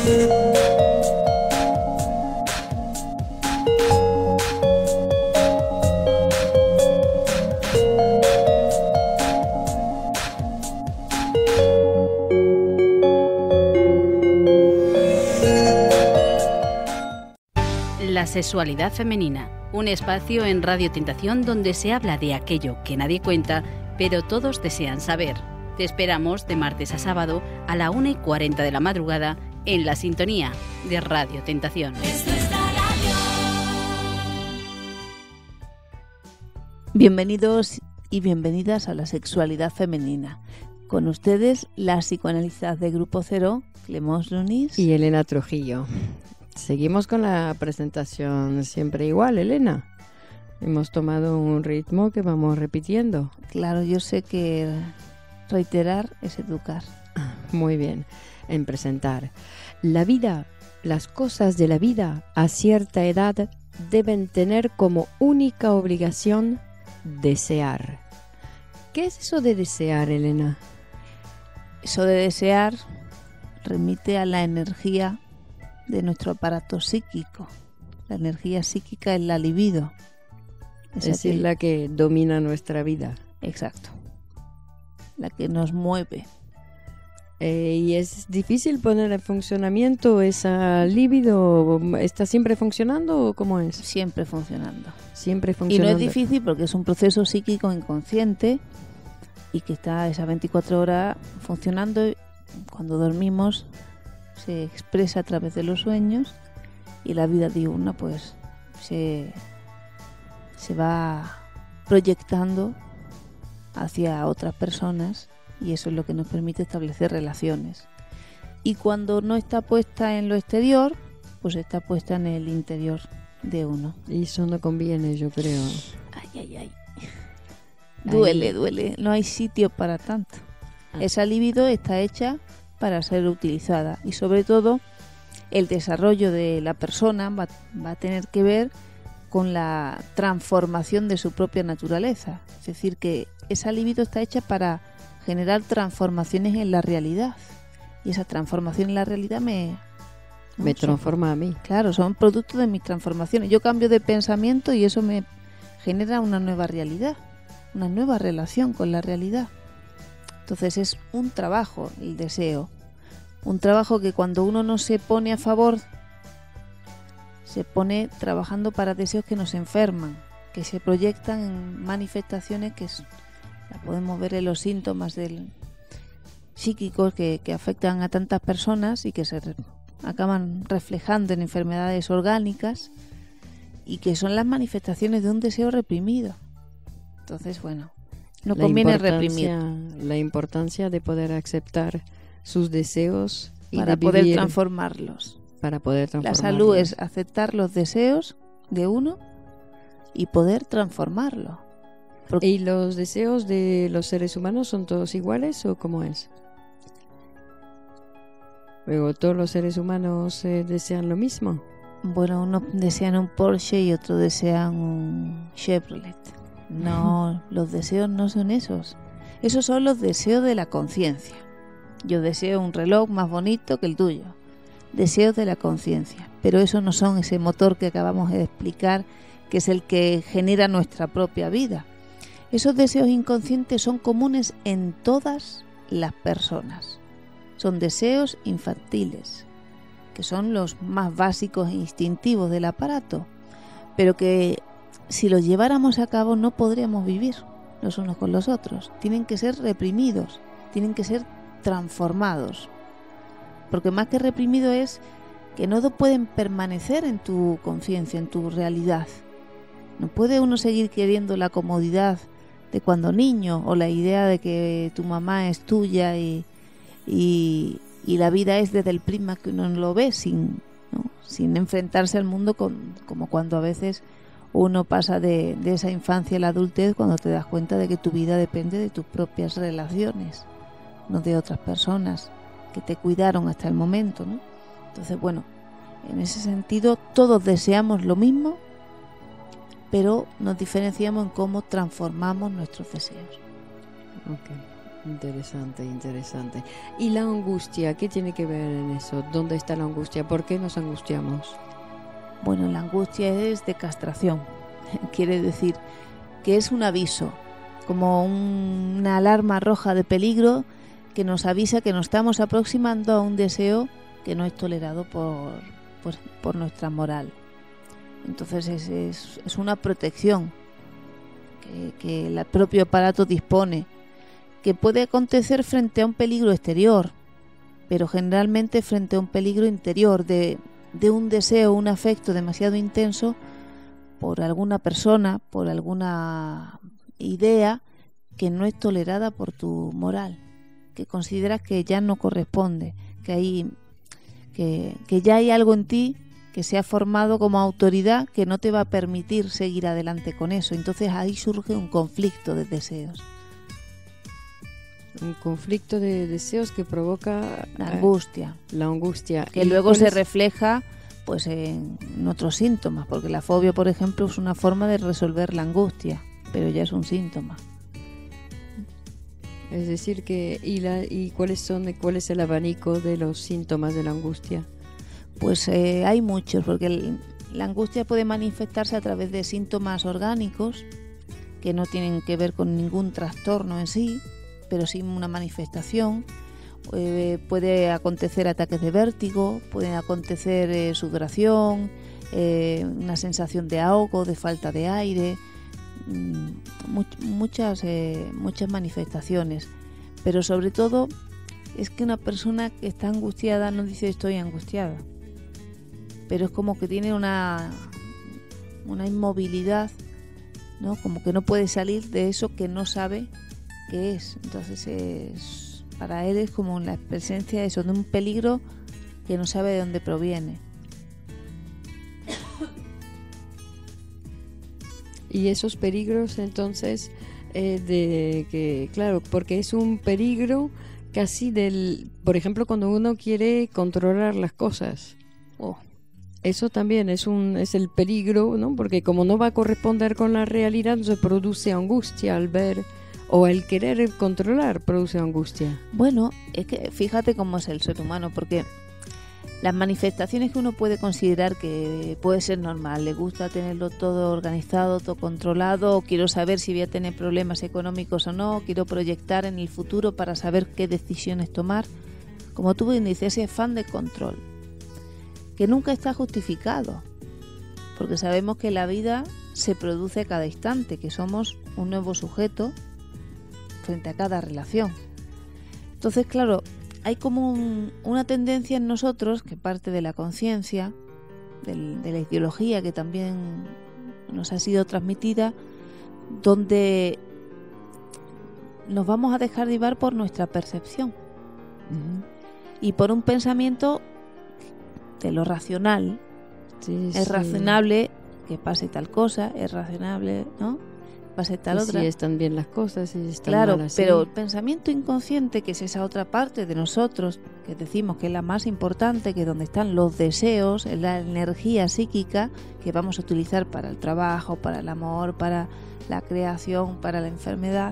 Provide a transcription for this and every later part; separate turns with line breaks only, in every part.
La sexualidad femenina, un espacio en Radio Tentación donde se habla de aquello que nadie cuenta, pero todos desean saber. Te esperamos de martes a sábado a la 1:40 de la madrugada en la sintonía de Radio Tentación.
Bienvenidos y bienvenidas a la sexualidad femenina. Con ustedes, las psicoanalistas de Grupo Cero, Clemence Lunis
y Elena Trujillo. Seguimos con la presentación siempre igual, Elena. Hemos tomado un ritmo que vamos repitiendo.
Claro, yo sé que reiterar es educar.
Muy bien. En presentar. La vida, las cosas de la vida a cierta edad deben tener como única obligación desear. ¿Qué es eso de desear, Elena?
Eso de desear remite a la energía de nuestro aparato psíquico. La energía psíquica es la libido.
Es decir, la que domina nuestra vida.
Exacto. La que nos mueve.
¿Y es difícil poner en funcionamiento esa libido? ¿Está siempre funcionando o cómo es?
Siempre funcionando.
Siempre funcionando.
Y no es difícil porque es un proceso psíquico inconsciente y que está esas 24 horas funcionando. Cuando dormimos se expresa a través de los sueños y la vida diurna pues se va proyectando hacia otras personas y eso es lo que nos permite establecer relaciones. Y cuando no está puesta en lo exterior, pues está puesta en el interior de uno.
Y eso no conviene, yo creo.
Ay. Duele. No hay sitio para tanto. Esa libido está hecha para ser utilizada y sobre todo el desarrollo de la persona va a tener que ver con la transformación de su propia naturaleza. Es decir, que esa libido está hecha para generar transformaciones en la realidad y esa transformación en la realidad me
transforma a mí.
Claro, son producto de mis transformaciones. Yo cambio de pensamiento y eso me genera una nueva realidad, una nueva relación con la realidad. Entonces es un trabajo el deseo, un trabajo que cuando uno no se pone a favor, se pone trabajando para deseos que nos enferman, que se proyectan en manifestaciones que la podemos ver en los síntomas psíquicos que afectan a tantas personas y que se acaban reflejando en enfermedades orgánicas y que son las manifestaciones de un deseo reprimido. Entonces, bueno, no conviene reprimir.
La importancia de poder aceptar sus deseos y
para poder transformarlos.
Para poder transformarlos.
La salud es aceptar los deseos de uno y poder transformarlo.
¿Y los deseos de los seres humanos son todos iguales o cómo es? Luego, ¿todos los seres humanos desean lo mismo?
Bueno, unos desean un Porsche y otros desean un Chevrolet. No, los deseos no son esos. Esos son los deseos de la conciencia. Yo deseo un reloj más bonito que el tuyo. Deseos de la conciencia. Pero esos no son ese motor que acabamos de explicar, que es el que genera nuestra propia vida. Esos deseos inconscientes son comunes en todas las personas. Son deseos infantiles, que son los más básicos e instintivos del aparato, pero que si los lleváramos a cabo no podríamos vivir los unos con los otros. Tienen que ser reprimidos, tienen que ser transformados, porque más que reprimido es que no pueden permanecer en tu conciencia, en tu realidad. No puede uno seguir queriendo la comodidad de cuando niño o la idea de que tu mamá es tuya y la vida es desde el prisma que uno lo ve sin enfrentarse al mundo como cuando a veces uno pasa de esa infancia a la adultez, cuando te das cuenta de que tu vida depende de tus propias relaciones, no de otras personas que te cuidaron hasta el momento, ¿no? Entonces, bueno, en ese sentido todos deseamos lo mismo, pero nos diferenciamos en cómo transformamos nuestros deseos.
Okay. Interesante, interesante. ¿Y la angustia? ¿Qué tiene que ver en eso? ¿Dónde está la angustia? ¿Por qué nos angustiamos?
Bueno, la angustia es de castración. Quiere decir que es un aviso, como una alarma roja de peligro que nos avisa que nos estamos aproximando a un deseo que no es tolerado por nuestra moral. Entonces es una protección que el propio aparato dispone, que puede acontecer frente a un peligro exterior, pero generalmente frente a un peligro interior de un deseo, un afecto demasiado intenso por alguna persona, por alguna idea que no es tolerada por tu moral, que consideras que ya no corresponde, que ya hay algo en ti que se ha formado como autoridad que no te va a permitir seguir adelante con eso. Entonces ahí surge un conflicto de deseos.
Un conflicto de deseos que provoca
la angustia.
La angustia.
Que luego se refleja pues en otros síntomas, porque la fobia, por ejemplo, es una forma de resolver la angustia, pero ya es un síntoma.
Es decir, que ¿cuál es el abanico de los síntomas de la angustia?
Pues hay muchos, porque la angustia puede manifestarse a través de síntomas orgánicos que no tienen que ver con ningún trastorno en sí, pero sí una manifestación. Puede acontecer ataques de vértigo, puede acontecer sudoración, una sensación de ahogo, de falta de aire, muchas manifestaciones. Pero sobre todo es que una persona que está angustiada no dice estoy angustiada, pero es como que tiene una inmovilidad, ¿no? Como que no puede salir de eso que no sabe qué es. Entonces para él es como la presencia de eso, de un peligro que no sabe de dónde proviene.
Y esos peligros entonces claro, porque es un peligro casi por ejemplo, cuando uno quiere controlar las cosas. Eso también es el peligro, ¿no? Porque como no va a corresponder con la realidad, se produce angustia al ver, o el querer controlar produce angustia.
Bueno, es que fíjate cómo es el ser humano, porque las manifestaciones que uno puede considerar que puede ser normal, le gusta tenerlo todo organizado, todo controlado, quiero saber si voy a tener problemas económicos o no, quiero proyectar en el futuro para saber qué decisiones tomar, como tú bien dices, ese afán de control, que nunca está justificado, porque sabemos que la vida se produce a cada instante, que somos un nuevo sujeto frente a cada relación. Entonces, claro, hay como una tendencia en nosotros que parte de la conciencia, de la ideología que también nos ha sido transmitida, donde nos vamos a dejar llevar por nuestra percepción y por un pensamiento de lo racional. Es razonable que pase tal cosa, es razonable, ¿no? Pase tal otra.
Si están bien las cosas, si están
claro,
mal así.
Pero el pensamiento inconsciente, que es esa otra parte de nosotros, que decimos que es la más importante, que es donde están los deseos, es la energía psíquica que vamos a utilizar para el trabajo, para el amor, para la creación, para la enfermedad.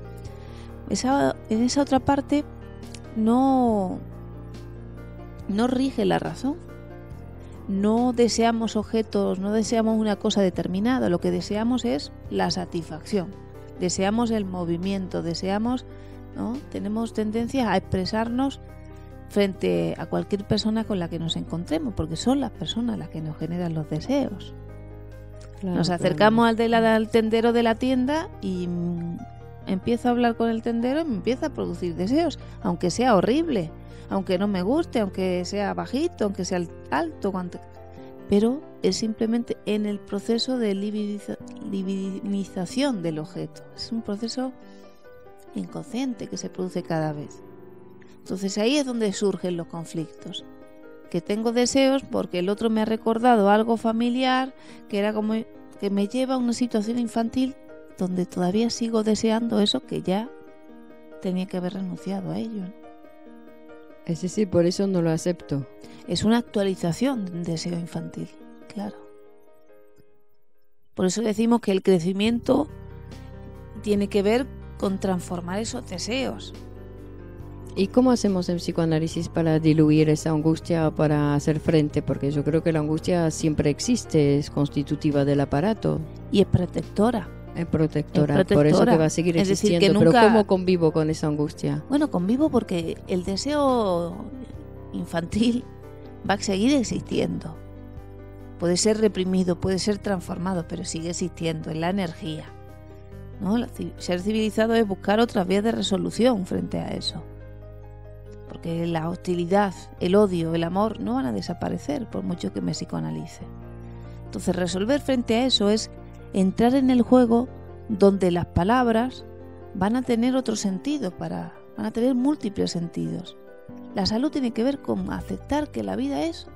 En esa otra parte no rige la razón. No deseamos objetos, no deseamos una cosa determinada, lo que deseamos es la satisfacción, deseamos el movimiento, deseamos, ¿no? Tenemos tendencia a expresarnos frente a cualquier persona con la que nos encontremos, porque son las personas las que nos generan los deseos. Claro, nos acercamos al tendero de la tienda y empiezo a hablar con el tendero y me empieza a producir deseos, aunque sea horrible, aunque no me guste, aunque sea bajito, aunque sea alto, pero es simplemente en el proceso de libidinización del objeto. Es un proceso inconsciente que se produce cada vez. Entonces ahí es donde surgen los conflictos. Que tengo deseos porque el otro me ha recordado algo familiar que era como que me lleva a una situación infantil donde todavía sigo deseando eso que ya tenía que haber renunciado a ello, ¿no?
Es decir, por eso no lo acepto.
Es una actualización de un deseo infantil, claro. Por eso decimos que el crecimiento tiene que ver con transformar esos deseos.
¿Y cómo hacemos en psicoanálisis para diluir esa angustia, para hacer frente? Porque yo creo que la angustia siempre existe, es constitutiva del aparato.
Y es protectora.
Es protectora, por eso que va a seguir existiendo.
Es decir, que nunca...
Pero ¿cómo convivo con esa angustia?
Bueno, convivo porque el deseo infantil va a seguir existiendo. Puede ser reprimido, puede ser transformado, pero sigue existiendo, es la energía, ¿no? Ser civilizado es buscar otras vías de resolución frente a eso. Porque la hostilidad, el odio, el amor no van a desaparecer por mucho que me psicoanalice. Entonces resolver frente a eso es entrar en el juego donde las palabras van a tener otro sentido, van a tener múltiples sentidos. La salud tiene que ver con aceptar que la vida es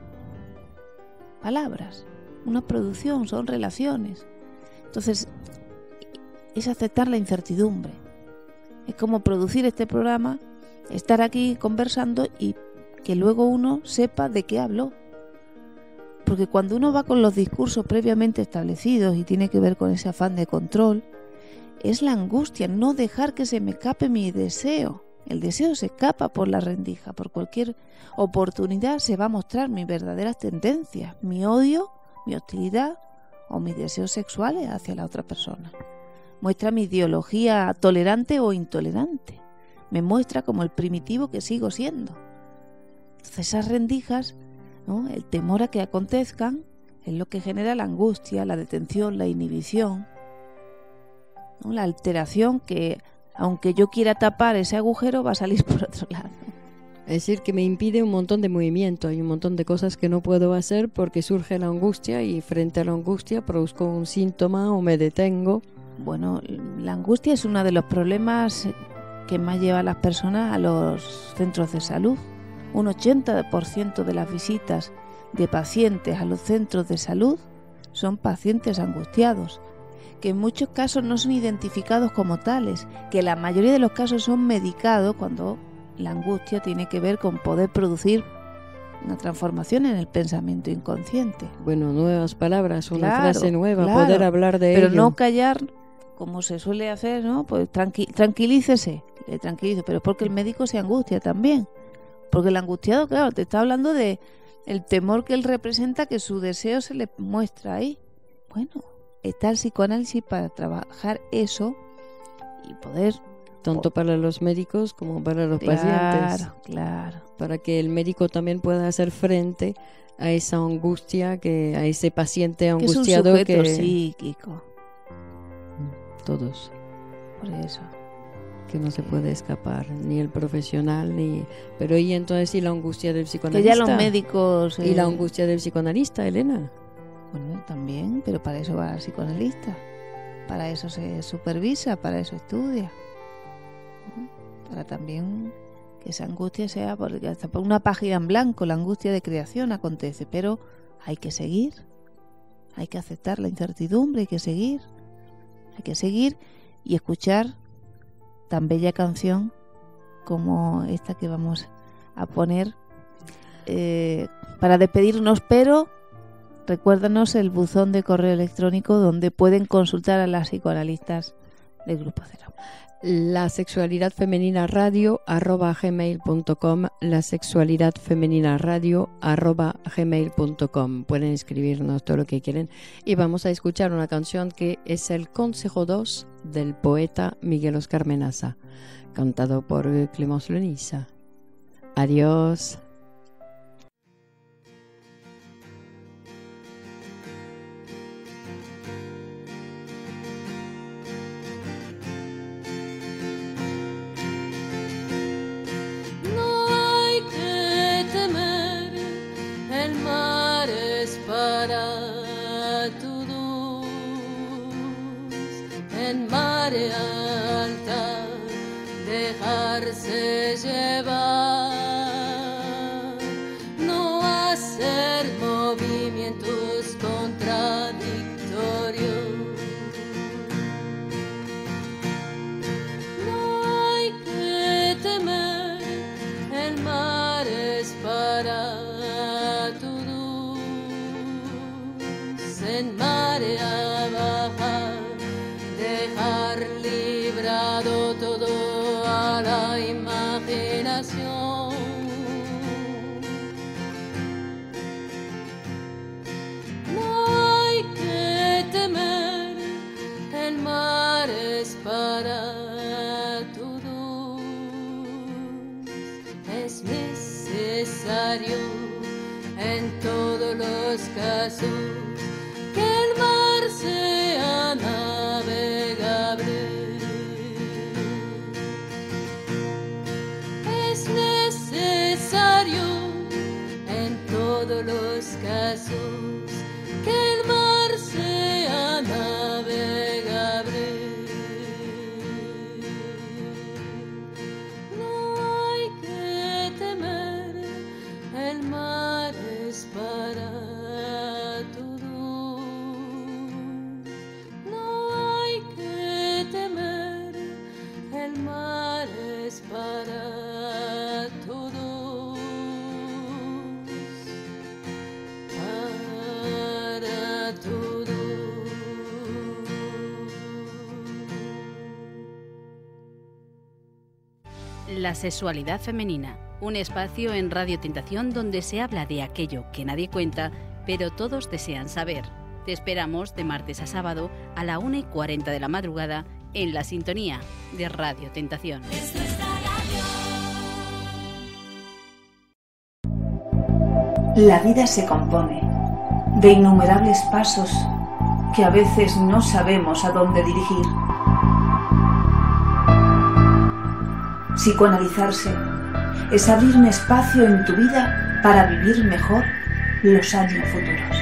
palabras, una producción, son relaciones. Entonces es aceptar la incertidumbre. Es como producir este programa, estar aquí conversando y que luego uno sepa de qué habló. Porque cuando uno va con los discursos previamente establecidos y tiene que ver con ese afán de control, es la angustia, no dejar que se me escape mi deseo. El deseo se escapa por la rendija, por cualquier oportunidad se va a mostrar mis verdaderas tendencias, mi odio, mi hostilidad o mis deseos sexuales hacia la otra persona. Muestra mi ideología tolerante o intolerante. Me muestra como el primitivo que sigo siendo. Entonces esas rendijas, ¿no? El temor a que acontezcan es lo que genera la angustia, la detención, la inhibición, ¿no? La alteración que, aunque yo quiera tapar ese agujero, va a salir por otro lado.
Es decir, que me impide un montón de movimiento, hay un montón de cosas que no puedo hacer porque surge la angustia y frente a la angustia produzco un síntoma o me detengo.
Bueno, la angustia es uno de los problemas que más lleva a las personas a los centros de salud. Un 80% de las visitas de pacientes a los centros de salud son pacientes angustiados, que en muchos casos no son identificados como tales, que la mayoría de los casos son medicados cuando la angustia tiene que ver con poder producir una transformación en el pensamiento inconsciente.
Bueno, nuevas palabras, una
Claro,
frase nueva,
claro,
poder hablar de
pero
ello.
no callar como se suele hacer, ¿no? Pues tranquilícese, le tranquilizo, pero es porque el médico se angustia también. Porque el angustiado, claro, te está hablando de el temor que él representa, que su deseo se le muestra ahí. Bueno, está el psicoanálisis para trabajar eso y poder...
Tanto para los médicos como para los pacientes.
Claro, claro.
Para que el médico también pueda hacer frente a esa angustia, a ese paciente angustiado
que es un sujeto psíquico.
Todos.
Por eso.
Que no se puede escapar, ni el profesional, ni... Pero y entonces, ¿y la angustia del psicoanalista?
Que ya los médicos...
¿Y la angustia del psicoanalista, Elena?
Bueno, también, pero para eso va el psicoanalista. Para eso se supervisa, para eso estudia. Para también que esa angustia sea, porque hasta por una página en blanco, la angustia de creación acontece, pero hay que seguir, hay que aceptar la incertidumbre, hay que seguir y escuchar tan bella canción como esta que vamos a poner para despedirnos, pero recuérdanos el buzón de correo electrónico donde pueden consultar a las psicoanalistas del Grupo Cero.
La sexualidad femenina radio @gmail.com, la sexualidad femenina radio @gmail.com. Pueden escribirnos todo lo que quieren y vamos a escuchar una canción que es el Consejo 2 del poeta Miguel Oscar Menaza, cantado por Clémence Lenissa. Adiós.
En marea alta, dejarse llevar, no hacer movimientos contradictorios. No hay que temer, el mar es para todos. En marea baja, dejar librado a la imaginación. No hay que temer, el mar es para todos. Es necesario en todos los casos que el mar sea navegable. Es necesario en todos los casos que el mar sea navegable. No hay que temer, el mar es para todos. No hay que temer, el mar es para todos. Para todos.
La sexualidad femenina, un espacio en Radio Tentación donde se habla de aquello que nadie cuenta, pero todos desean saber. Te esperamos de martes a sábado a la 1:40 de la madrugada en la sintonía de Radio Tentación.
La vida se compone de innumerables pasos que a veces no sabemos a dónde dirigir. Psicoanalizarse es abrir un espacio en tu vida para vivir mejor los años futuros.